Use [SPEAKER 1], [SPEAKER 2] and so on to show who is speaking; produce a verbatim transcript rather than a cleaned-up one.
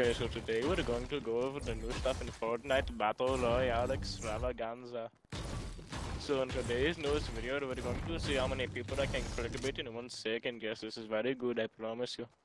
[SPEAKER 1] Okay, so today we're going to go over the new stuff in Fortnite Battle Royale Extravaganza. So in today's newest video, we're going to see how many people I can clickbait in one second. Yes, this is very good, I promise you.